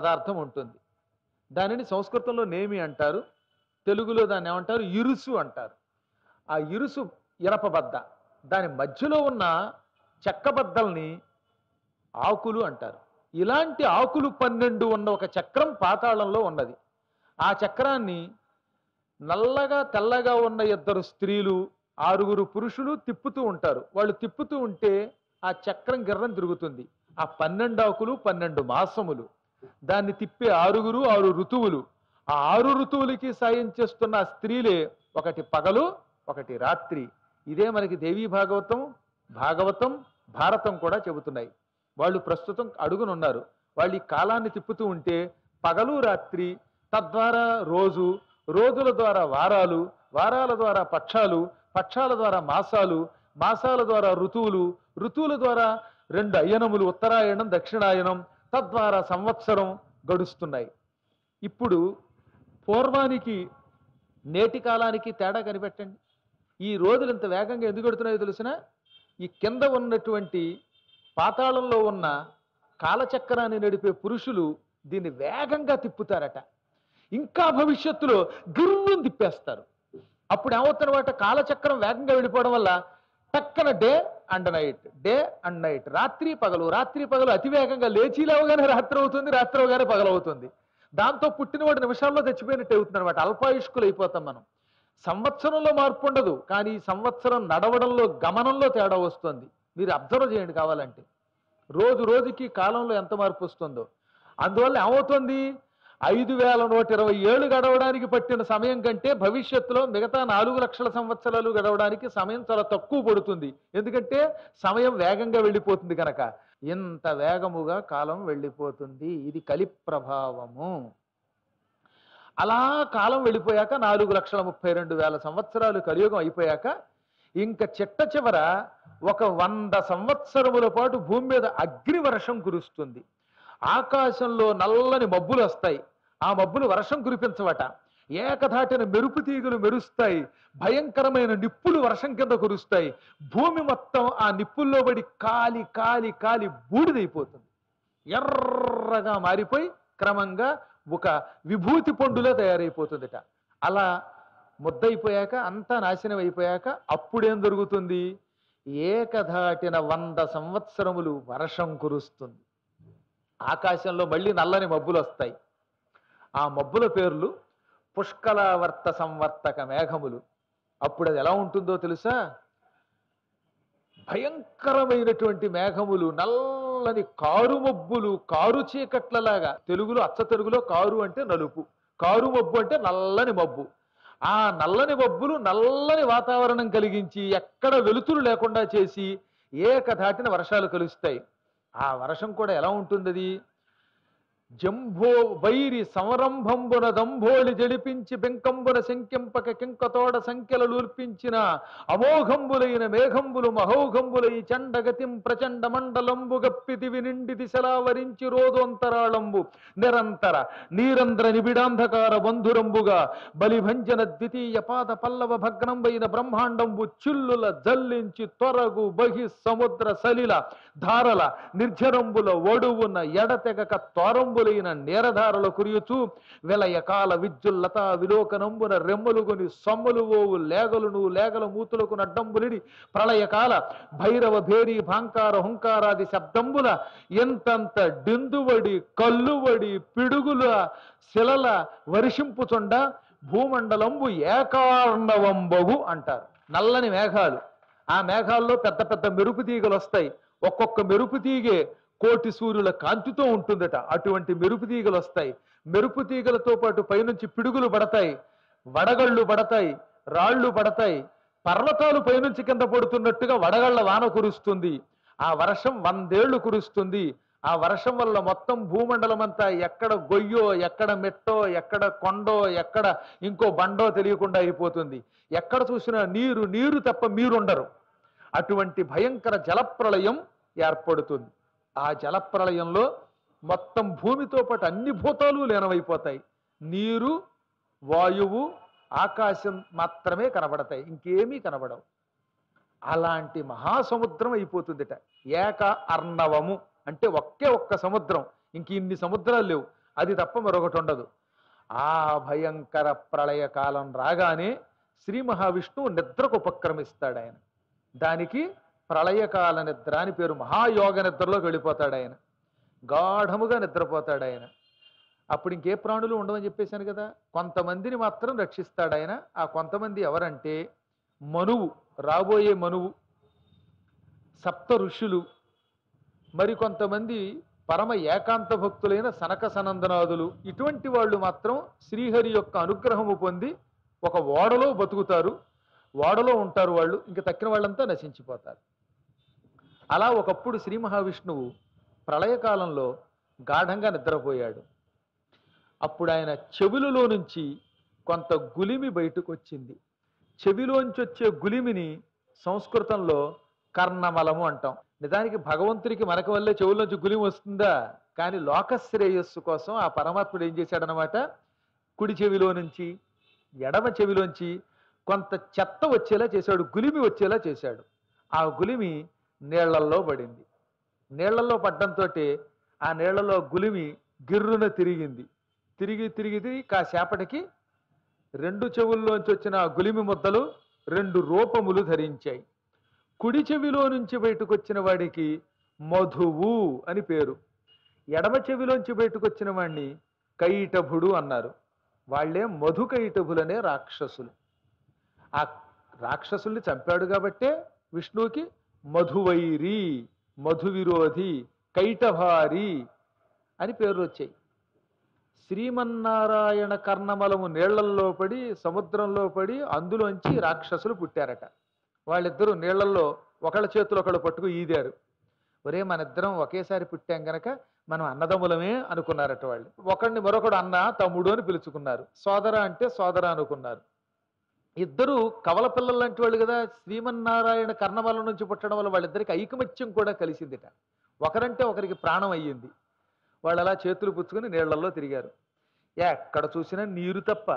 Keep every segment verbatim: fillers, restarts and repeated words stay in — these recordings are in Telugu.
పదార్థం ఉంటుంది. దానిని సంస్కృతంలో నేమి అంటారు, తెలుగులో దాన్ని ఏమంటారు, ఇరుసు అంటారు. ఆ ఇరుసు ఇనపబద్ద, దాని మధ్యలో ఉన్న చెక్కబద్దల్ని ఆకులు అంటారు. ఇలాంటి ఆకులు పన్నెండు ఉన్న ఒక చక్రం పాతాళంలో ఉన్నది. ఆ చక్రాన్ని నల్లగా తెల్లగా ఉన్న ఇద్దరు స్త్రీలు ఆరుగురు పురుషులు తిప్పుతూ ఉంటారు. వాళ్ళు తిప్పుతూ ఉంటే ఆ చక్రం గిర్రం తిరుగుతుంది. ఆ పన్నెండు ఆకులు పన్నెండు మాసములు, దాన్ని తిప్పే ఆరుగురు ఆరు ఋతువులు. ఆ ఆరు ఋతువులకి సాయం చేస్తున్న ఆ స్త్రీలే ఒకటి పగలు ఒకటి రాత్రి. ఇదే మనకి దేవీ భాగవతం, భాగవతం, భారతం కూడా చెబుతున్నాయి. వాళ్ళు ప్రస్తుతం అడుగునున్నారు. వాళ్ళు ఈ కాలాన్ని తిప్పుతూ ఉంటే పగలు రాత్రి, తద్వారా రోజు, రోజుల ద్వారా వారాలు, వారాల ద్వారా పక్షాలు, పక్షాల ద్వారా మాసాలు, మాసాల ద్వారా ఋతువులు, ఋతువుల ద్వారా రెండు అయనములు, ఉత్తరాయణం దక్షిణాయనం, తద్వారా సంవత్సరం గడుస్తున్నాయి. ఇప్పుడు పూర్వానికి నేటి కాలానికి తేడా కనిపెట్టండి. ఈ రోజులు ఇంత వేగంగా ఎందుకు గడుతున్నాయో తెలిసిన, ఈ కింద ఉన్నటువంటి పాతాళంలో ఉన్న కాలచక్రాన్ని నడిపే పురుషులు దీన్ని వేగంగా తిప్పుతారట. ఇంకా భవిష్యత్తులో గిర్రుని తిప్పేస్తారు. అప్పుడు ఏమవుతున్నమాట, కాలచక్రం వేగంగా వెళ్ళిపోవడం వల్ల టక్కన day and night, day and night, రాత్రి పగలు, రాత్రి పగలు అతివేగంగా లేచి లేవగానే రాత్రి అవుతుంది, రాత్రి అవగానే పగలవుతుంది. దాంతో పుట్టినవాడు నిమిషాల్లో చచ్చిపోయినట్టు అవుతుంది అనమాట. అల్పాయుష్కులు అయిపోతాం మనం. సంవత్సరంలో మార్పు ఉండదు, కానీ సంవత్సరం నడవడంలో, గమనంలో తేడా వస్తుంది. మీరు అబ్జర్వ్ చేయండి కావాలంటే. రోజు రోజుకి కాలంలో ఎంత మార్పు వస్తుందో. అందువల్ల ఏమవుతుంది, ఐదు వేల నూట ఇరవై ఏళ్ళు గడవడానికి పట్టిన సమయం కంటే భవిష్యత్తులో మిగతా నాలుగు లక్షల సంవత్సరాలు గడవడానికి సమయం చాలా తక్కువ పడుతుంది. ఎందుకంటే సమయం వేగంగా వెళ్ళిపోతుంది కనుక. ఇంత వేగముగా కాలం వెళ్ళిపోతుంది. ఇది కలి ప్రభావము. అలా కాలం వెళ్ళిపోయాక నాలుగు లక్షల ముప్పై రెండు వేల సంవత్సరాలు కలియుగం అయిపోయాక ఇంకా చిట్ట చివర ఒక వంద సంవత్సరముల పాటు భూమి మీద అగ్ని వర్షం కురుస్తుంది. ఆకాశంలో నల్లని మబ్బులు వస్తాయి. ఆ మబ్బులు వర్షం కురిపించవట. ఏకధాటిన మెరుపు తీగలు మెరుస్తాయి. భయంకరమైన నిప్పులు వర్షం కింద కురుస్తాయి. భూమి మొత్తం ఆ నిప్పుల్లో పడి కాలి కాలి కాలి బూడిదైపోతుంది. ఎర్రగా మారిపోయి క్రమంగా ఒక విభూతి పండులా తయారైపోతుందిట. అలా ముద్దయిపోయాక, అంతా నాశనం అయిపోయాక అప్పుడేం జరుగుతుంది, ఏకధాటిన వంద సంవత్సరములు వర్షం కురుస్తుంది. ఆకాశంలో మళ్ళీ నల్లని మబ్బులు వస్తాయి. ఆ మబ్బుల పేర్లు పుష్కలావర్త సంవర్తక మేఘములు. అప్పుడు అది ఎలా ఉంటుందో తెలుసా, భయంకరమైనటువంటి మేఘములు, నల్లని కారు మబ్బులు, కారు చీకట్లలాగా. తెలుగులో, అచ్చ తెలుగులో కారు అంటే నలుపు, కారు మబ్బు అంటే నల్లని మబ్బు. ఆ నల్లని మబ్బులు నల్లని వాతావరణం కలిగించి ఎక్కడ వెలుతురు లేకుండా చేసి ఏకధాటిన వర్షాలు కలుస్తాయి. ఆ వర్షం కూడా ఎలా ఉంటుంది, అది జంభో వైరి సంరంభంబున దంభోళి జడిపించి బెంకంబున శంకింపక కింకతోడ సంఖ్యలూర్పించిన అమోఘంబులైన మేఘంబులు మహౌఘంబులై చండగతిం ప్రచండ మండలంబు గప్పితివి నిండి దిశలావరించి రోదోంతరాళంబు నిరంతర నీరంధ్ర నిబిడాంధకార బంధురంబుగా బలిభంజన ద్వితీయ పాద పల్లవ భగ్నంబైన బ్రహ్మాండంబు చిల్లుల జల్లించి తొరగు బహి సముద్ర సలిల ధారల నిర్జరంబుల ఒడువున ఎడతెగక తోరంబులైన నేరధారలు కురియుచు విలయకాల విద్యుల్లత విలోకనంబున రెమ్మలుగొని సొమ్మలు ఓవు లేగలును లేగల మూతులకు నడ్డంబులిడి ప్రళయకాల భైరవ భేరి భాంకార హుంకారాది శబ్దంబుల ఎంతంత డిందువడి కల్లువడి పిడుగుల శిలల వర్షింపుచుండ భూమండలంబు ఏకార్ణవంబగు అంటారు. నల్లని మేఘాలు. ఆ మేఘాల్లో పెద్ద పెద్ద మెరుపు తీగలు వస్తాయి. ఒక్కొక్క మెరుపు తీగే కోటి సూర్యుల కాంతితో ఉంటుందట. అటువంటి మెరుపు తీగలు వస్తాయి. మెరుపు తీగలతో పాటు పైనుంచి పిడుగులు పడతాయి, వడగళ్ళు పడతాయి, రాళ్ళు పడతాయి. పర్వతాలు పైనుంచి కింద పడుతున్నట్టుగా వడగళ్ళ వాన కురుస్తుంది. ఆ వర్షం వందేళ్లు కురుస్తుంది. ఆ వర్షం వల్ల మొత్తం భూమండలం అంతా ఎక్కడ గొయ్యో, ఎక్కడ మెట్టో, ఎక్కడ కొండో, ఎక్కడ ఇంకో బండో తెలియకుండా అయిపోతుంది. ఎక్కడ చూసినా నీరు నీరు తప్ప మీరుండరు. అటువంటి భయంకర జలప్రళయం ఏర్పడుతుంది. ఆ జలప్రళయంలో మొత్తం భూమితో పాటు అన్ని భూతాలు లీనమైపోతాయి. నీరు, వాయువు, ఆకాశం మాత్రమే కనబడతాయి, ఇంకేమీ కనబడవు. అలాంటి మహాసముద్రం అయిపోతుందిట. ఏక అర్ణవము అంటే ఒకే ఒక్క సముద్రం, ఇంక ఇన్ని సముద్రాలు లేవు. అది తప్ప మరొకటి ఉండదు. ఆ భయంకర ప్రళయకాలం రాగానే శ్రీ మహావిష్ణువు నిద్రకు ఉపక్రమిస్తాడు ఆయన. దానికి ప్రళయకాల నిద్ర అని పేరు. మహాయోగ నిద్రలోకి వెళ్ళిపోతాడు ఆయన, గాఢముగా నిద్రపోతాడు ఆయన. అప్పుడు ఇంకే ప్రాణులు ఉండవని చెప్పేశాను కదా, కొంతమందిని మాత్రం రక్షిస్తాడు ఆయన. ఆ కొంతమంది ఎవరంటే మనువు, రాబోయే మనువు, సప్త ఋషులు, మరికొంతమంది పరమ ఏకాంత భక్తులైన సనక సనందనాదులు. ఇటువంటి వాళ్ళు మాత్రం శ్రీహరి యొక్క అనుగ్రహము పొంది ఒక ఓడలో బతుకుతారు, ఓడలో ఉంటారు వాళ్ళు. ఇంక తక్కిన వాళ్ళంతా నశించిపోతారు. అలా ఒకప్పుడు శ్రీ మహావిష్ణువు ప్రళయకాలంలో గాఢంగా నిద్రపోయాడు. అప్పుడు ఆయన చెవులలో నుంచి కొంత గులిమి బయటకు వచ్చింది. చెవిలోంచి వచ్చే గులిమిని సంస్కృతంలో కర్ణమలము అంటాం. నిజానికి భగవంతుడికి మనకు వల్లే చెవుల్లోంచి గులిమి వస్తుందా? కానీ లోకశ్రేయస్సు కోసం ఆ పరమాత్ముడు ఏం చేశాడనమాట, కుడి చెవిలో నుంచి ఎడమ చెవిలోంచి కొంత చెత్త వచ్చేలా చేశాడు, గులిమి వచ్చేలా చేశాడు. ఆ గులిమి నీళ్లల్లో పడింది. నీళ్లలో పడ్డంతో ఆ నీళ్లలో గులిమి గిర్రున తిరిగింది. తిరిగి తిరిగి తిరిగి కాసేపటికి రెండు చెవుల్లోంచి వచ్చిన ఆ గులిమి ముద్దలు రెండు రూపములు ధరించాయి. కుడి చెవిలో నుంచి బయటకు వచ్చిన వాడికి మధువు అని పేరు, ఎడమ చెవిలోంచి బయటకు వచ్చిన వాడిని కైటభుడు అన్నారు. వాళ్లే మధు కైటభులనే రాక్షసులు. ఆ రాక్షసుల్ని చంపాడు కాబట్టే విష్ణువుకి మధువైరి, మధు విరోధి, కైటభారి అని పేర్లు వచ్చాయి. శ్రీమన్నారాయణ కర్ణమలము నీళ్లల్లో పడి సముద్రంలో పడి అందులోంచి రాక్షసులు పుట్టారట. వాళ్ళిద్దరూ నీళ్లలో ఒకళ్ళ చేతులు ఒకళ్ళు పట్టుకు ఈదారు. ఒరే, మన ఇద్దరం ఒకేసారి పుట్టాం గనక మనం అన్నదమ్ములమే అనుకున్నారట వాళ్ళు. ఒకడిని మరొకడు అన్న తమ్ముడు అని పిలుచుకున్నారు. సోదర అంటే సోదర అనుకున్నారు. ఇద్దరు కవల పిల్లలు లాంటి వాళ్ళు కదా. శ్రీమన్నారాయణ కర్ణమలం నుంచి పుట్టడం వల్ల వాళ్ళిద్దరికి ఐకమత్యం కూడా కలిసిందిట. ఒకరంటే ఒకరికి ప్రాణం అయ్యింది. వాళ్ళు అలా చేతులు పుచ్చుకొని నీళ్లలో తిరిగారు. ఎక్కడ చూసినా నీరు తప్ప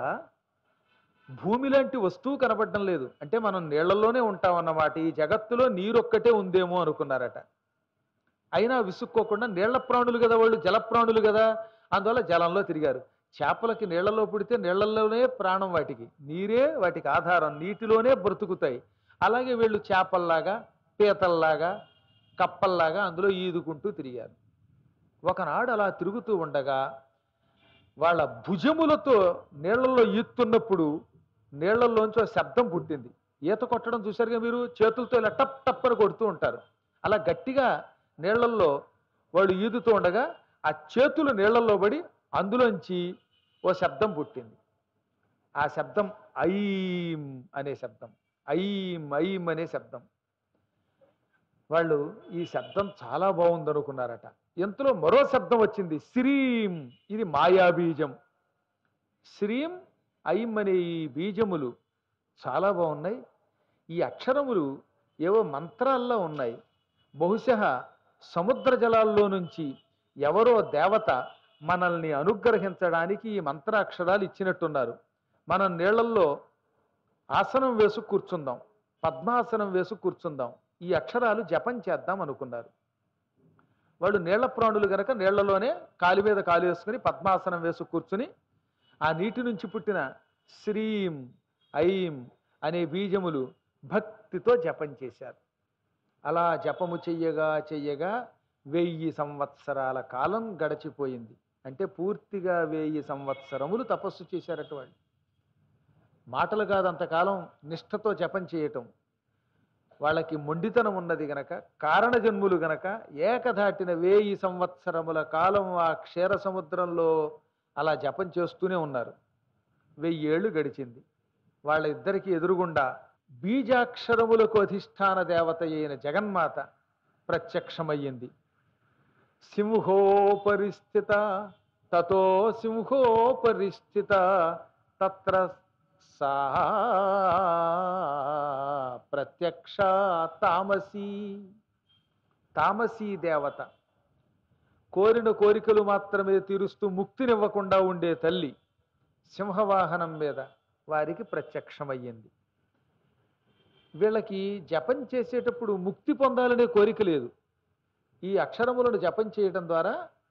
భూమి లాంటి వస్తువు కనపడడం లేదు. అంటే మనం నీళ్లలోనే ఉంటామన్నమాట. ఈ జగత్తులో నీరొక్కటే ఉందేమో అనుకున్నారట. అయినా విసుక్కోకుండా, నీళ్ల ప్రాణులు కదా వాళ్ళు, జలప్రాణులు కదా, అందువల్ల జలంలో తిరిగారు. చేపలకి నీళ్లలో పుడితే నీళ్లలోనే ప్రాణం, వాటికి నీరే వాటికి ఆధారం, నీటిలోనే బ్రతుకుతాయి. అలాగే వీళ్ళు చేపల్లాగా, పీతల్లాగా, కప్పల్లాగా అందులో ఈదుకుంటూ తిరిగారు. ఒకనాడు అలా తిరుగుతూ ఉండగా వాళ్ళ భుజములతో నీళ్లలో ఈత్తున్నప్పుడు నీళ్లలోంచి శబ్దం పుట్టింది. ఈత కొట్టడం చూశారుగా మీరు, చేతులతో ఇలా టప్ టప్ అని కొడుతూ ఉంటారు. అలా గట్టిగా నీళ్లల్లో వాళ్ళు ఈదుతూ ఉండగా ఆ చేతులు నీళ్లలో పడి అందులోంచి ఓ శబ్దం పుట్టింది. ఆ శబ్దం ఐం అనే శబ్దం, ఐం ఐం అనే శబ్దం. వాళ్ళు ఈ శబ్దం చాలా బాగుంది అనుకున్నారట. ఎంతలో మరో శబ్దం వచ్చింది, శ్రీం. ఇది మాయాబీజం. శ్రీం ఐం అనే ఈ బీజములు చాలా బాగున్నాయి. ఈ అక్షరములు ఏవో మంత్రాల్లో ఉన్నాయి. బహుశः సముద్ర జలాల్లో నుంచి ఎవరో దేవత మనల్ని అనుగ్రహించడానికి ఈ మంత్రాక్షరాలు ఇచ్చినట్టున్నారు. మనం నీళ్లల్లో ఆసనం వేసు కూర్చుందాం, పద్మాసనం వేసు కూర్చుందాం, ఈ అక్షరాలు జపం చేద్దాం అనుకున్నారు. వాళ్ళు నీళ్ల ప్రాణులు గనక నీళ్లలోనే కాలి మీద కాలు వేసుకుని పద్మాసనం వేసు కూర్చుని ఆ నీటి నుంచి పుట్టిన శ్రీం ఐం అనే బీజములు భక్తితో జపం చేశారు. అలా జపము చెయ్యగా చెయ్యగా వెయ్యి సంవత్సరాల కాలం గడిచిపోయింది. అంటే పూర్తిగా వెయ్యి సంవత్సరములు తపస్సు చేశారట వాళ్ళు. మాటలు కాదు, అంతకాలం నిష్ఠతో జపం చేయటం. వాళ్ళకి మొండితనం ఉన్నది గనక, కారణజన్ములు గనక ఏకధాటిన వేయి సంవత్సరముల కాలం ఆ క్షీర సముద్రంలో అలా జపం చేస్తూనే ఉన్నారు. వెయ్యేళ్ళు గడిచింది. వాళ్ళ ఇద్దరికి ఎదురుగుండా బీజాక్షరములకు అధిష్టాన దేవత అయిన జగన్మాత ప్రత్యక్షమయ్యింది. సింహో పరిస్థిత తతో సింహో పరిస్థిత తత్ర సా ప్రత్యక్ష తామసీ. తామసీ దేవత, కోరిన కోరికలు మాత్రమే తీరుస్తూ ముక్తినివ్వకుండా ఉండే తల్లి సింహవాహనం మీద వారికి ప్రత్యక్షమయ్యింది. వీళ్ళకి జపం చేసేటప్పుడు ముక్తి పొందాలనే కోరిక లేదు. ఈ అక్షరములను జపం చేయడం ద్వారా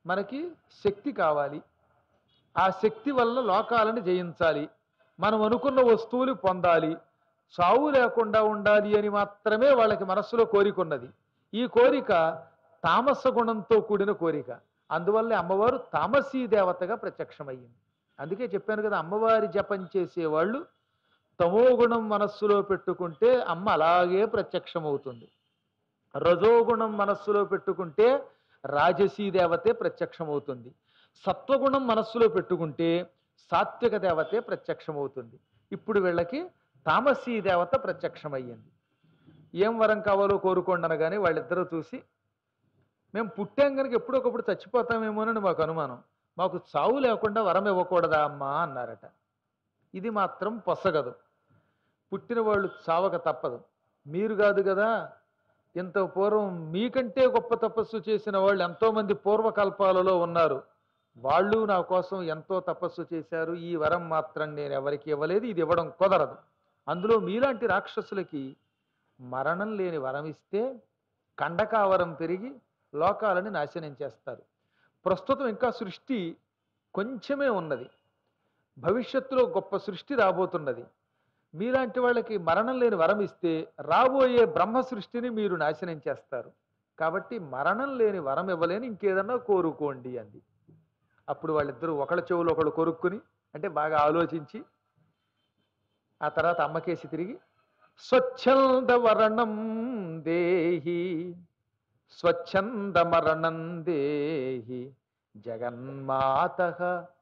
మనకి శక్తి కావాలి. ఆ శక్తి వల్ల లోకాలను జయించాలి. మనం అనుకున్న వస్తువులు పొందాలి. చావు లేకుండా ఉండాలి అని మాత్రమే వాళ్ళకి మనస్సులో కోరిక ఉన్నది. ఈ కోరిక తామస గుణంతో కూడిన కోరిక. అందువల్లే అమ్మవారు తామసీ దేవతగా ప్రత్యక్షమయ్యింది. అందుకే చెప్పాను కదా, అమ్మవారి జపం చేసేవాళ్ళు తమోగుణం మనస్సులో పెట్టుకుంటే అమ్మ అలాగే ప్రత్యక్షమవుతుంది. రజోగుణం మనస్సులో పెట్టుకుంటే రాజసీ దేవతే ప్రత్యక్షమవుతుంది. సత్వగుణం మనస్సులో పెట్టుకుంటే సాత్విక దేవతే ప్రత్యక్షమవుతుంది. ఇప్పుడు వీళ్ళకి తామసీ దేవత ప్రత్యక్షమయ్యింది. ఏం వరం కావాలో కోరుకోండి అనగానే వాళ్ళిద్దరూ చూసి, మేము పుట్టాం కనుక ఎప్పుడొకప్పుడు చచ్చిపోతామేమోనని మాకు అనుమానం, మాకు చావు లేకుండా వరం ఇవ్వకూడదా అమ్మా అన్నారట. ఇది మాత్రం పొసగదు. పుట్టిన వాళ్ళు చావక తప్పదు. మీరు కాదు కదా, ఇంత పూర్వం మీకంటే గొప్ప తపస్సు చేసిన వాళ్ళు ఎంతోమంది పూర్వకల్పాలలో ఉన్నారు. వాళ్ళు నా కోసం ఎంతో తపస్సు చేశారు. ఈ వరం మాత్రం నేను ఎవరికి ఇవ్వలేదు, ఇది ఇవ్వడం కుదరదు. అందులో మీలాంటి రాక్షసులకి మరణం లేని వరం ఇస్తే కండకావరం పెరిగి లోకాలని నాశనం చేస్తారు. ప్రస్తుతం ఇంకా సృష్టి కొంచెమే ఉన్నది, భవిష్యత్తులో గొప్ప సృష్టి రాబోతున్నది. మీలాంటి వాళ్ళకి మరణం లేని వరం ఇస్తే రాబోయే బ్రహ్మ సృష్టిని మీరు నాశనం చేస్తారు. కాబట్టి మరణం లేని వరం ఇవ్వలేని ఇంకేదన్నా కోరుకోండి అంది. అప్పుడు వాళ్ళిద్దరూ ఒకళ్ళ చెవులు ఒకళ్ళు కొరుక్కుని, అంటే బాగా ఆలోచించి, ఆ తర్వాత అమ్మకేసి తిరిగి స్వచ్ఛంద వరణం దేహి స్వచ్ఛంద మరణం దేహి జగన్మాతః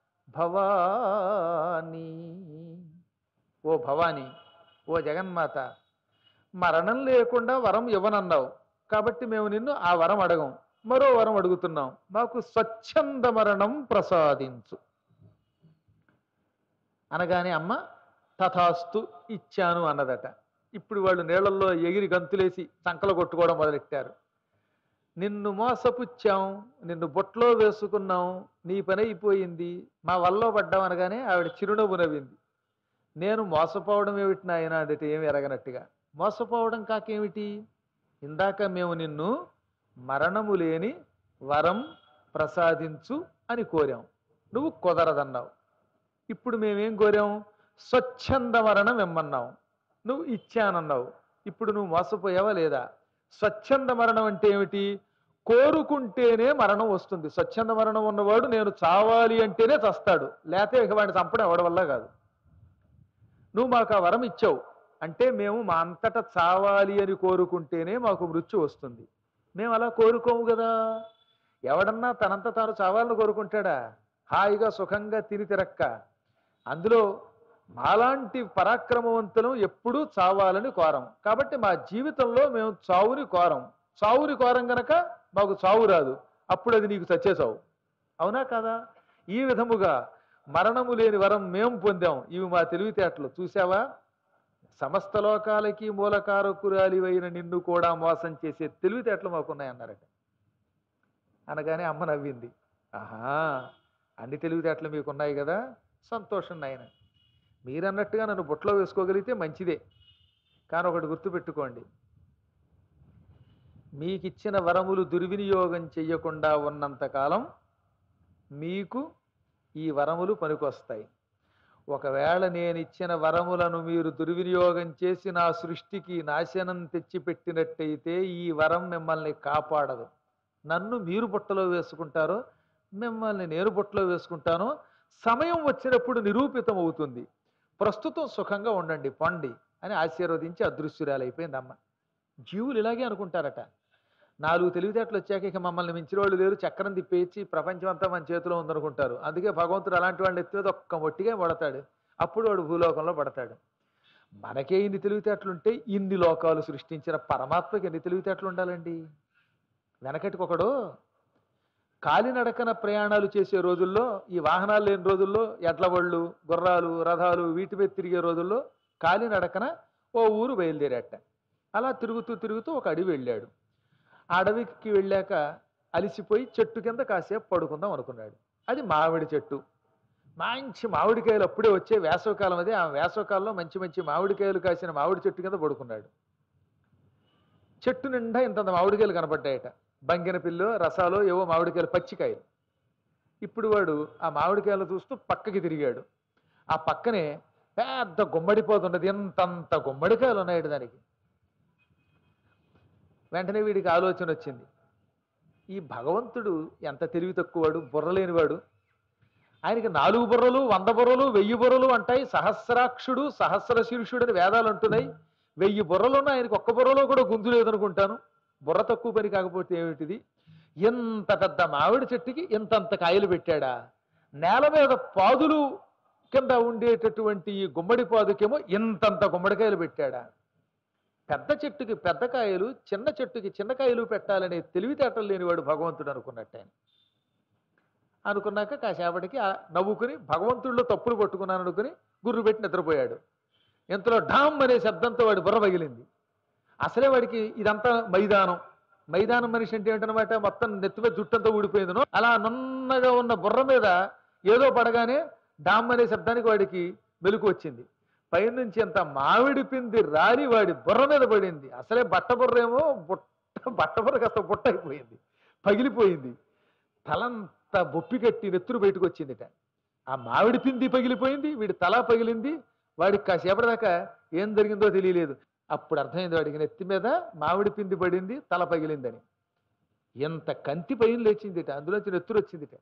భవానీ. ఓ భవానీ, ఓ జగన్మాత, మరణం లేకుండా వరం ఇవ్వనన్నావు కాబట్టి మేము నిన్ను ఆ వరం అడగం, మరో వరం అడుగుతున్నాం, మాకు స్వచ్ఛంద మరణం ప్రసాదించు అనగానే అమ్మ తథాస్తు ఇచ్చాను అన్నదట. ఇప్పుడు వాళ్ళు నీళ్లలో ఎగిరి గంతులేసి సంకలు కొట్టుకోవడం మొదలెట్టారు. నిన్ను మోసపుచ్చాం, నిన్ను బొట్లో వేసుకున్నాం, నీ పని అయిపోయింది, మా వల్ల పడ్డాం అనగానే ఆవిడ చిరునవ్వు నవ్వింది. నేను మోసపోవడం ఏమిటి నాయన అదట, ఏమి ఎరగనట్టుగా. మోసపోవడం కాకేమిటి, ఇందాక మేము నిన్ను మరణము లేని వరం ప్రసాదించు అని కోరాం, నువ్వు కుదరదన్నావు. ఇప్పుడు మేమేం కోరాం, స్వచ్ఛంద మరణం ఇమ్మన్నావు, నువ్వు ఇచ్చానన్నావు. ఇప్పుడు నువ్వు మోసపోయావా లేదా? స్వచ్ఛంద మరణం అంటే ఏమిటి, కోరుకుంటేనే మరణం వస్తుంది. స్వచ్ఛంద మరణం ఉన్నవాడు నేను చావాలి అంటేనే చస్తాడు, లేకపోతే ఇక వాడిని చంపడం ఎవడి వల్ల కాదు. నువ్వు మాకు ఆ వరం ఇచ్చావు అంటే మేము మా అంతటా చావాలి అని కోరుకుంటేనే మాకు మృత్యు వస్తుంది. మేము అలా కోరుకోము కదా. ఎవడన్నా తనంత తాను చావాలని కోరుకుంటాడా? హాయిగా సుఖంగా తిని తిరక్క. అందులో మాలాంటి పరాక్రమవంతులం ఎప్పుడూ చావాలని కోరం. కాబట్టి మా జీవితంలో మేము చావుని కోరం. చావుని కోరం గనక మాకు చావు రాదు, అప్పుడు అది నీకు చచ్చే చావు. అవునా కదా? ఈ విధముగా మరణము లేని వరం మేము పొందాం. ఇవి మా తెలివితేటలు. చూసావా, సమస్త లోకాలకి మూలకారకురాలివైన నిన్ను కూడా మోసం చేసే తెలివితేటలు మాకున్నాయన్నారట. అనగానే అమ్మ నవ్వింది. ఆహా, అన్ని తెలివితేటలు మీకున్నాయి కదా, సంతోషం నాయన. మీరన్నట్టుగా నన్ను బుట్టలో వేసుకోగలిగితే మంచిదే. కానీ ఒకటి గుర్తుపెట్టుకోండి, మీకిచ్చిన వరములు దుర్వినియోగం చెయ్యకుండా ఉన్నంతకాలం మీకు ఈ వరములు పనికొస్తాయి. ఒకవేళ నేను ఇచ్చిన వరములను మీరు దుర్వినియోగం చేసి నా సృష్టికి నాశనం తెచ్చిపెట్టినట్టయితే ఈ వరం మిమ్మల్ని కాపాడదు. నన్ను మీరు బుట్టలో వేసుకుంటారో మిమ్మల్ని నేను బుట్టలో వేసుకుంటానో సమయం వచ్చినప్పుడు నిరూపితం అవుతుంది. ప్రస్తుతం సుఖంగా ఉండండి, పొండి అని ఆశీర్వదించి అదృశ్యురాలైపోయింది అమ్మ. జీవులు ఇలాగే అనుకుంటారట. నాలుగు తెలివితేటలు వచ్చాక ఇక మమ్మల్ని మించిన వాళ్ళు లేరు, చక్రం తిప్పేసి ప్రపంచం అంతా మన చేతిలో ఉందనుకుంటారు. అందుకే భగవంతుడు అలాంటి వాడిని ఎత్తివేది ఒక్క మొట్టిగా పడతాడు, అప్పుడు వాడు భూలోకంలో పడతాడు. మనకే ఇన్ని తెలివితేటలుంటే ఇన్ని లోకాలు సృష్టించిన పరమాత్మకి ఎన్ని తెలివితేటలు ఉండాలండి. వెనకటికి ఒకడు కాలినడకన ప్రయాణాలు చేసే రోజుల్లో, ఈ వాహనాలు లేని రోజుల్లో, ఎడ్ల బళ్ళు, గుర్రాలు, రథాలు వీటి మీద తిరిగే రోజుల్లో కాలినడకన ఓ ఊరు బయలుదేరాట. అలా తిరుగుతూ తిరుగుతూ ఒక అడవి వెళ్ళాడు. ఆ అడవికి వెళ్ళాక అలిసిపోయి చెట్టు కింద కాసేపు పడుకుందాం అనుకున్నాడు. అది మామిడి చెట్టు. మంచి మామిడికాయలు అప్పుడే వచ్చే వేసవకాలం అది. ఆ వేసవకాలంలో మంచి మంచి మామిడికాయలు కాసిన మామిడి చెట్టు కింద పడుకున్నాడు. చెట్టు నిండా ఇంత మామిడికాయలు కనపడ్డాయట. బంగిన పిల్లో, రసాలో ఏవో మామిడికాయలు, పచ్చికాయలు. ఇప్పుడు వాడు ఆ మామిడికాయలు చూస్తూ పక్కకి తిరిగాడు. ఆ పక్కనే పెద్ద గుమ్మడిపోతున్నది, ఎంతంత గుమ్మడికాయలు ఉన్నాయట దానికి. వెంటనే వీడికి ఆలోచన వచ్చింది, ఈ భగవంతుడు ఎంత తెలివి తక్కువవాడు, బుర్రలేనివాడు. ఆయనకి నాలుగు బుర్రలు, వంద బుర్రలు, వెయ్యి బుర్రలు అంటాయి. సహస్రాక్షుడు, సహస్ర శీర్షుడు అని వేదాలు అంటున్నాయి. వెయ్యి బుర్రలున్న ఆయనకి ఒక్క బుర్రలో కూడా గుంజు లేదనుకుంటాను. బుర్ర తక్కువ పని కాకపోతే ఏమిటిది? ఎంత పెద్ద మామిడి చెట్టుకి ఇంతంత కాయలు పెట్టాడా? నేల మీద పాదులు కింద ఉండేటటువంటి ఈ గుమ్మడి పాదుకేమో ఇంతంత గుమ్మడికాయలు పెట్టాడా? పెద్ద చెట్టుకి పెద్ద కాయలు, చిన్న చెట్టుకి చిన్న కాయలు పెట్టాలనే తెలివితేటలు లేనివాడు భగవంతుడు అనుకున్నట్టు ఆయన. అనుకున్నాక కాసేపటికి నవ్వుకుని భగవంతుడిలో తప్పులు పట్టుకున్నాను అనుకుని గుర్రు పెట్టి నిద్రపోయాడు. ఇంతలో ఢామ్ అనే శబ్దంతో వాడి బుర్ర పగిలింది. అసలే వాడికి ఇదంతా మైదానం. మైదానం మనిషి అంటే ఏంటనమాట, మొత్తం నెత్తిమీద జుట్టంతా ఊడిపోయిందను. అలా నున్నగా ఉన్న బుర్ర మీద ఏదో పడగానే డామ్ అనే శబ్దానికి వాడికి మెలకు వచ్చింది. పైనుంచి అంత మామిడి పిండి రాలి వాడి బుర్ర మీద పడింది. అసలే బట్ట బుర్ర ఏమో బుట్ట బట్ట బుర్ర కాస్త బుట్ట అయిపోయింది, పగిలిపోయింది. తలంతా బొప్పి కట్టి నెత్తురు బయటకు వచ్చిందిట. ఆ మామిడి పిండి పగిలిపోయింది, వీడి తల పగిలింది. వాడికి కాసేపటి దాకా ఏం జరిగిందో తెలియలేదు. అప్పుడు అర్థమైంది వాడికి, నెత్తి మీద మామిడి పిండి పడింది, తల పగిలిందని. ఎంత కంతి పైన లేచిందిట, అందులోంచి నెత్తురు వచ్చిందిట.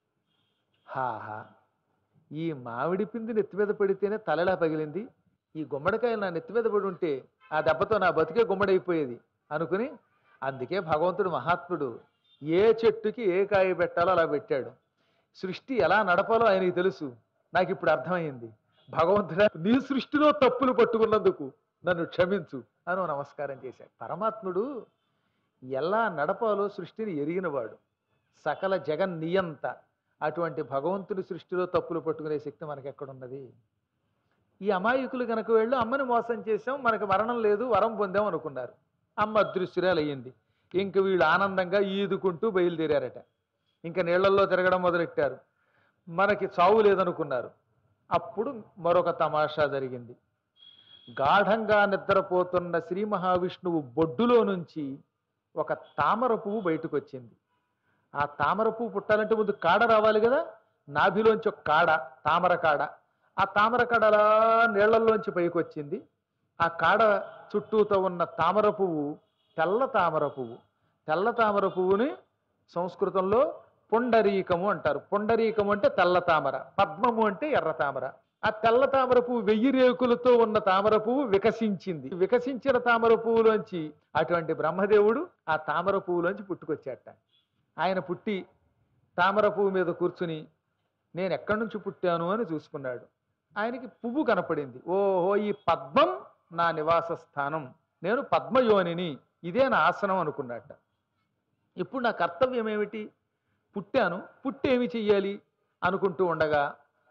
హాహా, ఈ మామిడి పిండి నెత్తి మీద పడితేనే తలలా పగిలింది, ఈ గుమ్మడికాయలు నా నెత్తి మీద పడి ఉంటే ఆ దెబ్బతో నా బతికే గుమ్మడైపోయేది అనుకుని, అందుకే భగవంతుడు మహాత్ముడు ఏ చెట్టుకి ఏ కాయ పెట్టాలో అలా పెట్టాడు. సృష్టి ఎలా నడపాలో ఆయనకి తెలుసు. నాకు ఇప్పుడు అర్థమైంది. భగవంతుడా, నీ సృష్టిలో తప్పులు పట్టుకున్నందుకు నన్ను క్షమించు అని నమస్కారం చేశాడు. పరమాత్ముడు ఎలా నడపాలో సృష్టిని ఎరిగినవాడు, సకల జగన్ నియంత. అటువంటి భగవంతుడి సృష్టిలో తప్పులు పట్టుకునే శక్తి మనకి ఎక్కడున్నది? ఈ అమాయకులు కనుక వెళ్ళు అమ్మని మోసం చేసాం, మనకు మరణం లేదు, వరం పొందాం అనుకున్నారు. అమ్మ అదృశ్యురాలు అయ్యింది. ఇంక వీళ్ళు ఆనందంగా ఈదుకుంటూ బయలుదేరారట. ఇంకా నీళ్లలో తిరగడం మొదలెట్టారు. మనకి చావు లేదనుకున్నారు. అప్పుడు మరొక తమాషా జరిగింది. గాఢంగా నిద్రపోతున్న శ్రీ మహావిష్ణువు బొడ్డులో నుంచి ఒక తామర పువ్వు బయటకు వచ్చింది. ఆ తామర పువ్వు పుట్టాలంటే ముందు కాడ రావాలి కదా. నాభిలోంచి ఒక కాడ, తామర కాడ. ఆ తామర కాడ అలా నీళ్లలోంచి పైకి వచ్చింది. ఆ కాడ చుట్టూతో ఉన్న తామర పువ్వు తెల్ల తామర పువ్వు. తెల్ల తామర పువ్వుని సంస్కృతంలో పుండరీకము అంటారు. పుండరీకము అంటే తెల్ల తామర, పద్మము అంటే ఎర్ర తామర. ఆ తెల్ల తామర పువ్వు వెయ్యి రేకులతో ఉన్న తామర పువ్వు వికసించింది. వికసించిన తామర పువ్వులోంచి అటువంటి బ్రహ్మదేవుడు ఆ తామర పువ్వులోంచి పుట్టుకొచ్చాట. ఆయన పుట్టి తామర పువ్వు మీద కూర్చుని నేను ఎక్కడి నుంచి పుట్టాను అని చూసుకున్నాడు. ఆయనకి పువ్వు కనపడింది. ఓహో, ఈ పద్మం నా నివాస స్థానం, నేను పద్మయోనిని, ఇదే నా ఆసనం అనుకున్నట్ట. ఇప్పుడు నా కర్తవ్యం ఏమిటి? పుట్టాను, పుట్టేమి చెయ్యాలి అనుకుంటూ ఉండగా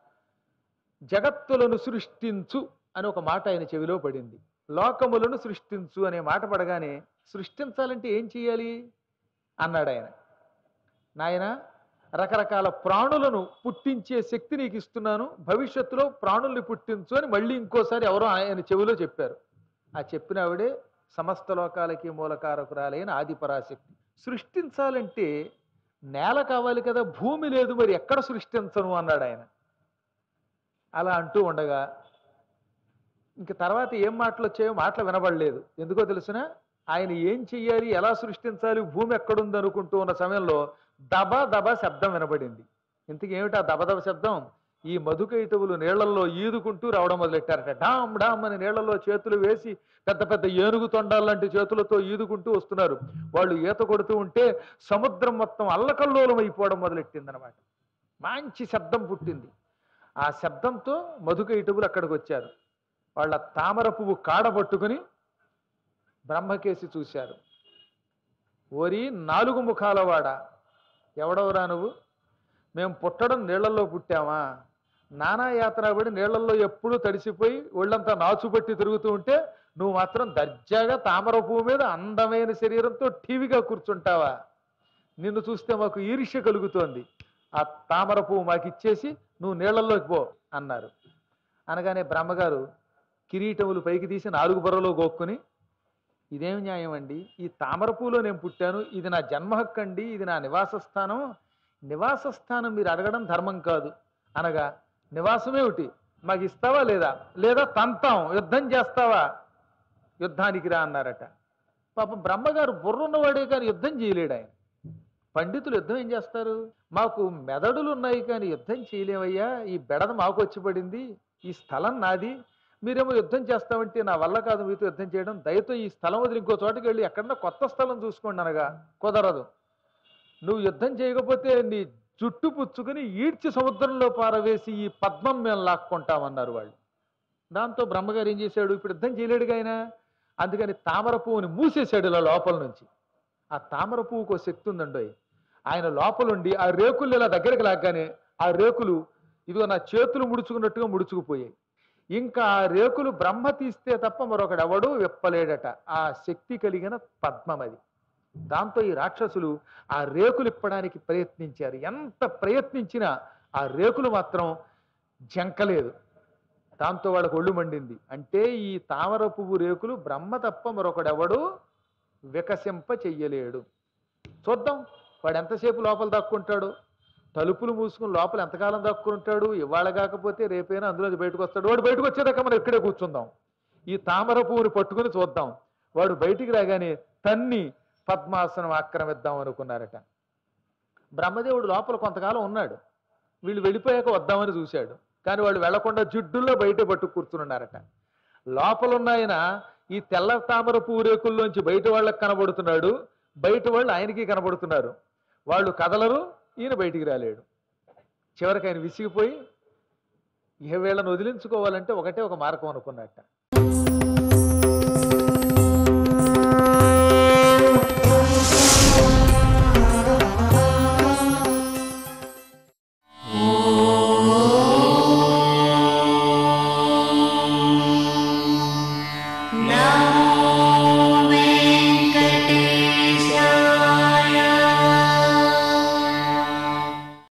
జగత్తులను సృష్టించు అని ఒక మాట ఆయన చెవిలో పడింది. లోకములను సృష్టించు అనే మాట పడగానే సృష్టించాలంటే ఏం చెయ్యాలి అన్నాడు ఆయన. నాయన, రకరకాల ప్రాణులను పుట్టించే శక్తి నీకు ఇస్తున్నాను, భవిష్యత్తులో ప్రాణుల్ని పుట్టించు అని మళ్ళీ ఇంకోసారి ఎవరో ఆయన చెవిలో చెప్పారు. ఆ చెప్పిన ఆవిడే సమస్త లోకాలకి మూలకారకురాలైన ఆదిపరాశక్తి. సృష్టించాలంటే నేల కావాలి కదా, భూమి లేదు, మరి ఎక్కడ సృష్టించను అన్నాడు ఆయన. అలా అంటూ ఉండగా ఇంక తర్వాత ఏం మాటలు వచ్చాయో మాటలు వినబడలేదు. ఎందుకో తెలుసునా? ఆయన ఏం చెయ్యాలి, ఎలా సృష్టించాలి, భూమి ఎక్కడుంది అనుకుంటూ ఉన్న సమయంలో దబ దబ శబ్దం వినబడింది. ఇంతకు ఏమిటి ఆ దబదబ శబ్దం? ఈ మధుకైటవులు నీళ్లలో ఈదుకుంటూ రావడం మొదలెట్టారట. డామ్ డామ్ అని నీళ్లలో చేతులు వేసి పెద్ద పెద్ద ఏనుగు తొండాలంటి చేతులతో ఈదుకుంటూ వస్తున్నారు. వాళ్ళు ఈత కొడుతూ ఉంటే సముద్రం మొత్తం అల్లకల్లోలం అయిపోవడం మొదలెట్టిందనమాట. మంచి శబ్దం పుట్టింది. ఆ శబ్దంతో మధుకైటవులు అక్కడికి వచ్చారు. వాళ్ళ తామర పువ్వు కాడ పట్టుకుని బ్రహ్మకేసి చూశారు. ఓరి నాలుగు ముఖాల వాడ, ఎవడవరా నువ్వు? మేము పుట్టడం నీళ్లలో పుట్టామా? నానా యాత్ర పడి నీళ్లలో ఎప్పుడూ తడిసిపోయి ఒళ్ళంతా నాచుపట్టి తిరుగుతూ ఉంటే నువ్వు మాత్రం దర్జాగా తామర పువ్వు మీద అందమైన శరీరంతో టీవీగా కూర్చుంటావా? నిన్ను చూస్తే మాకు ఈర్ష్య కలుగుతోంది. ఆ తామర పువ్వు మాకు ఇచ్చేసి నువ్వు నీళ్లలోకి పో అన్నారు. అనగానే బ్రహ్మగారు కిరీటములు పైకి తీసి నాలుగు బుర్రలో గోక్కుని, ఇదేం న్యాయం అండి, ఈ తామర పువ్వులో నేను పుట్టాను, ఇది నా జన్మ హక్కు అండి, ఇది నా నివాస స్థానం, నివాస స్థానం మీరు అడగడం ధర్మం కాదు అనగా, నివాసమేమిటి, మాకు ఇస్తావా లేదా, లేదా తంతాం, యుద్ధం చేస్తావా, యుద్ధానికి రా అన్నారట. పాపం బ్రహ్మగారు బుర్రున్నవాడే కానీ యుద్ధం చేయలేడు ఆయన. పండితులు యుద్ధం ఏం చేస్తారు, మాకు మెదడులు ఉన్నాయి కానీ యుద్ధం చేయలేమయ్యా, ఈ బెడద మాకు వచ్చి పడింది, ఈ స్థలం నాది, మీరేమో యుద్ధం చేస్తామంటే నా వల్ల కాదు మీతో యుద్ధం చేయడం, దయతో ఈ స్థలం వదిలి ఇంకో చోటకి వెళ్ళి ఎక్కడన్నా కొత్త స్థలం చూసుకోండి అనగా, కుదరదు, నువ్వు యుద్ధం చేయకపోతే నీ జుట్టు పుచ్చుకుని ఈడ్చి సముద్రంలో పారవేసి ఈ పద్మం మేము లాక్కుంటామన్నారు వాళ్ళు. దాంతో బ్రహ్మగారు ఏం చేశాడు, ఇప్పుడు యుద్ధం చేయలేడుగా ఆయన, అందుకని తామర పువ్వుని మూసేశాడు ఇలా లోపల నుంచి. ఆ తామర పువ్వుకు ఒక శక్తి ఉందండి, ఆయన లోపలుండి ఆ రేకులు ఇలా దగ్గరికి లాగానే ఆ రేకులు ఇదిగో నా చేతులు ముడుచుకున్నట్టుగా ముడుచుకుపోయాయి. ఇంకా ఆ రేకులు బ్రహ్మ తీస్తే తప్ప మరొకడు ఎవడూ విప్పలేడట. ఆ శక్తి కలిగిన పద్మం అది. దాంతో ఈ రాక్షసులు ఆ రేకులు ఇప్పడానికి ప్రయత్నించారు. ఎంత ప్రయత్నించినా ఆ రేకులు మాత్రం జంకలేదు. దాంతో వాళ్ళకు ఒళ్ళు మండింది. అంటే ఈ తామర పువ్వు రేకులు బ్రహ్మ తప్ప మరొకడెవడు వికసింప చెయ్యలేడు. చూద్దాం వాడు ఎంతసేపు లోపల దాక్కుంటాడు, తలుపులు మూసుకుని లోపల ఎంతకాలం దాక్కుంటాడు, ఇవాళ కాకపోతే రేపైనా అందులో బయటకు వస్తాడు. వాడు బయటకు వచ్చేదాకా మనం ఇక్కడే కూర్చుందాం, ఈ తామర పువ్వుని పట్టుకుని చూద్దాం. వాడు బయటికి రాగానే తన్ని పద్మాసనం ఆక్రమిద్దాం అనుకున్నారట. బ్రహ్మదేవుడు లోపల కొంతకాలం ఉన్నాడు, వీళ్ళు వెళ్ళిపోయాక వద్దామని చూశాడు, కానీ వాళ్ళు వెళ్లకుండా జిడ్డుల్లో బయట పట్టు కూర్చున్నారట. లోపలున్నాయన ఈ తెల్ల తామర పువ్వు రేకుల్లోంచి బయట వాళ్ళకి కనబడుతున్నాడు, బయట వాళ్ళు ఆయనకి కనబడుతున్నారు. వాళ్ళు కదలరు, ఈయన బయటికి రాలేడు. చివరికి ఆయన విసిగిపోయి ఇహ వీళ్ళని వదిలించుకోవాలంటే ఒకటే ఒక మార్గం అనుకున్నట్ట.